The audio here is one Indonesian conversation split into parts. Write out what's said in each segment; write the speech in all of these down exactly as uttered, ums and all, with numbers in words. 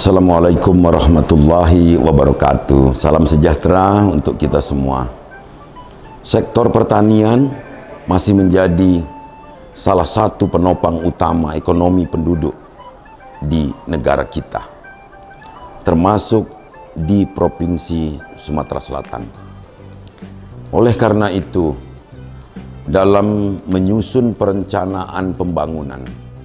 Assalamualaikum warahmatullahi wabarakatuh. Salam sejahtera untuk kita semua. Sektor pertanian masih menjadi salah satu penopang utama ekonomi penduduk di negara kita, termasuk di Provinsi Sumatera Selatan. Oleh karena itu, dalam menyusun perencanaan pembangunan,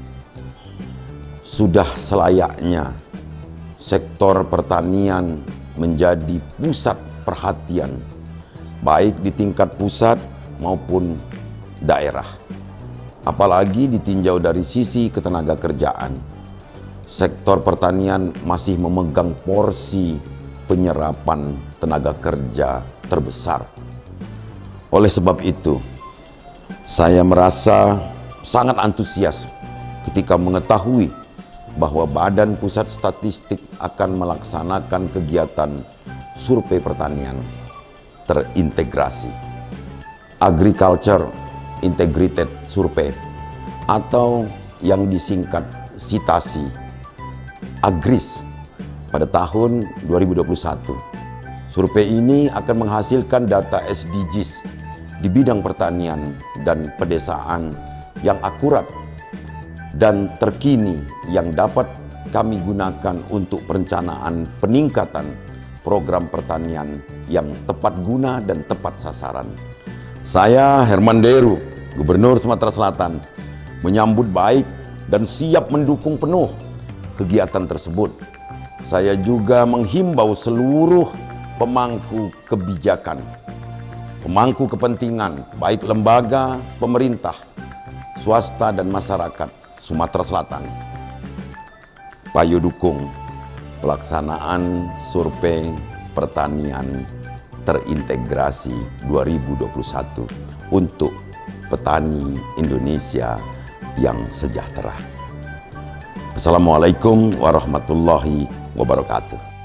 sudah selayaknya sektor pertanian menjadi pusat perhatian, baik di tingkat pusat maupun daerah. Apalagi ditinjau dari sisi ketenaga kerjaan, sektor pertanian masih memegang porsi penyerapan tenaga kerja terbesar. Oleh sebab itu, saya merasa sangat antusias ketika mengetahui bahwa Badan Pusat Statistik akan melaksanakan kegiatan survei pertanian terintegrasi, Agriculture Integrated Survey, atau yang disingkat SITASI, Agris, pada tahun dua ribu dua puluh satu. Survei ini akan menghasilkan data S D Gs di bidang pertanian dan pedesaan yang akurat dan terkini yang dapat kami gunakan untuk perencanaan peningkatan program pertanian yang tepat guna dan tepat sasaran. Saya Herman Deru, Gubernur Sumatera Selatan, menyambut baik dan siap mendukung penuh kegiatan tersebut. Saya juga menghimbau seluruh pemangku kebijakan, pemangku kepentingan, baik lembaga, pemerintah, swasta dan masyarakat Sumatera Selatan, payo dukung pelaksanaan survei pertanian terintegrasi dua ribu dua puluh satu untuk petani Indonesia yang sejahtera. Assalamualaikum warahmatullahi wabarakatuh.